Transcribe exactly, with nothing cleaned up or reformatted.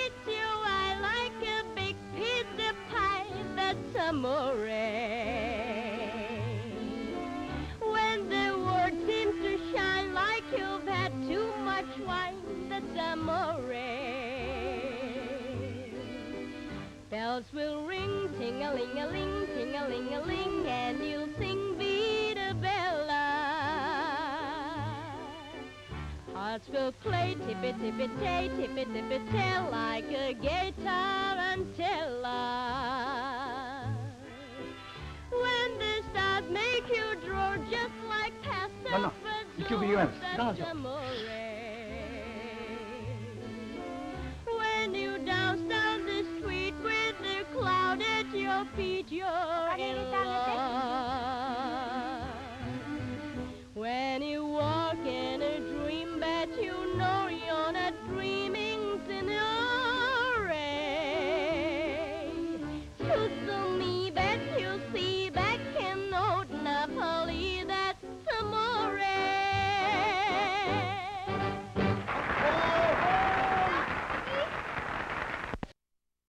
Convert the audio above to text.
treats you I like a big pizza pie, that's amore. When the world seems to shine like you've had too much wine, that's amore. Bells will ring, ting-a-ling-a-ling, ting-a-ling-a-ling, and you'll sing Vita Bella. Hearts will play tippy-tippy-tay, tippy-tippy-tay, like a gay tarantella. When the stars make you draw just like Passover, that's amore. When you dance down the street with the cloud at your feet, you're in love.